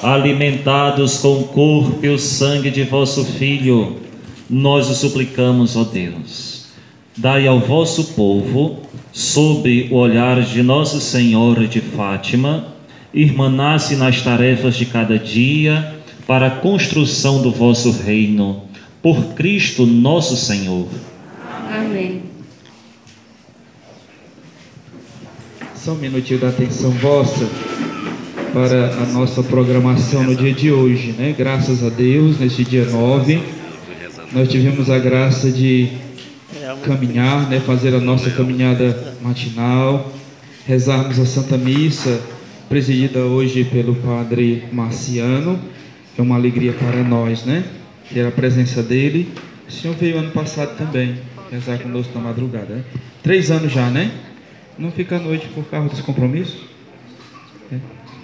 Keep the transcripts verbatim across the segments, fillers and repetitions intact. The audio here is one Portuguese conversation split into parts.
alimentados com o corpo e o sangue de vosso Filho, nós o suplicamos, ó Deus. Dai ao vosso povo, sob o olhar de Nossa Senhora de Fátima, irmanasse nas tarefas de cada dia para a construção do vosso reino, por Cristo nosso Senhor. Amém. Só um minutinho da atenção vossa para a nossa programação no dia de hoje, né? Graças a Deus, neste dia nove, nós tivemos a graça de caminhar, né? Fazer a nossa caminhada matinal, rezarmos a Santa Missa, presidida hoje pelo Padre Marciano. É uma alegria para nós, né? Ter a presença dele. O senhor veio ano passado também, rezar conosco na madrugada, né? Três anos já, né? Não fica à noite por causa dos compromissos? É.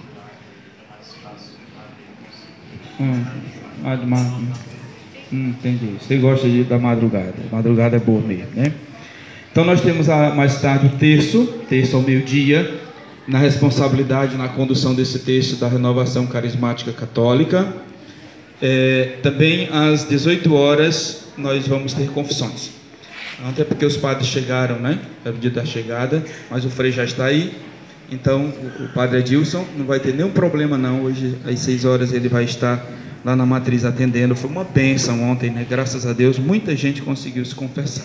Hum, ah, de mar... hum, entendi. Você gosta de, da madrugada. Madrugada é boa mesmo, né? Então nós temos a, mais tarde o terço, terço ao meio-dia, na responsabilidade, na condução desse terço da Renovação Carismática Católica. É, também às dezoito horas nós vamos ter confissões. Até porque os padres chegaram, né? É o dia da chegada, mas o frei já está aí. Então, o padre Edilson não vai ter nenhum problema não. Hoje, às seis horas, ele vai estar lá na matriz atendendo. Foi uma bênção ontem, né? Graças a Deus, muita gente conseguiu se confessar.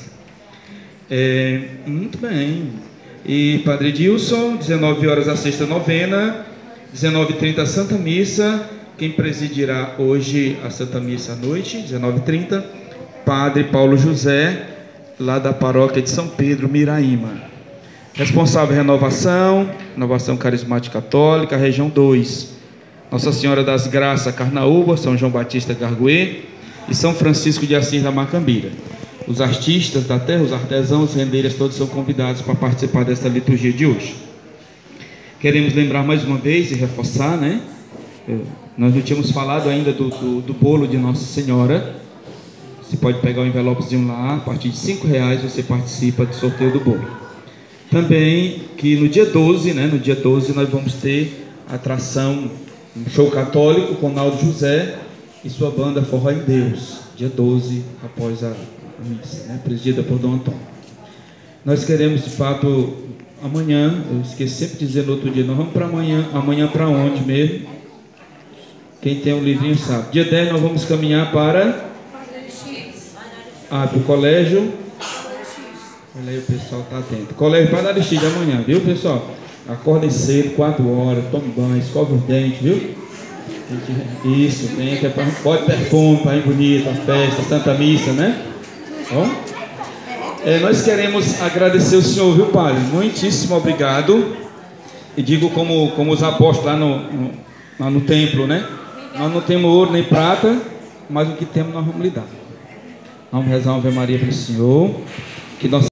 É, muito bem. E padre Edilson, dezenove horas a sexta novena, dezenove e trinta a Santa Missa. Quem presidirá hoje a Santa Missa à noite, dezenove e trinta, padre Paulo José, lá da paróquia de São Pedro, Miraíma. Responsável Renovação, Renovação Carismática Católica, região dois. Nossa Senhora das Graças, Carnaúba, São João Batista Garguê e São Francisco de Assis da Macambira. Os artistas da terra, os artesãos, os rendeiras, todos são convidados para participar desta liturgia de hoje. Queremos lembrar mais uma vez e reforçar, né? Nós não tínhamos falado ainda do, do, do bolo de Nossa Senhora. Você pode pegar o envelopezinho lá, a partir de cinco reais você participa do sorteio do bolo. Também que no dia doze, né, no dia doze nós vamos ter a atração, um show católico com Naldo José e sua banda Forró em Deus, dia doze, após a, a missa, né, presidida por Dom Antônio. Nós queremos, de fato, amanhã, eu esqueci sempre de dizer no outro dia, nós vamos para amanhã, amanhã para onde mesmo? Quem tem um livrinho sabe. Dia dez nós vamos caminhar para... Ah, para o colégio. Olha aí, o pessoal está atento. Colégio Padre Aristide amanhã, viu, pessoal? Acordem cedo, quatro horas, tome banho, escova os dentes, viu? Isso, tem que pode perfume, para ir bonito, a festa, a Santa Missa, né? Ó. É, nós queremos agradecer o senhor, viu, padre? Muitíssimo obrigado. E digo como, como os apóstolos lá no, no, lá no templo, né? Nós não temos ouro nem prata, mas o que temos nós vamos lhe dar. Vamos rezar uma Ave Maria para o Senhor. Que nós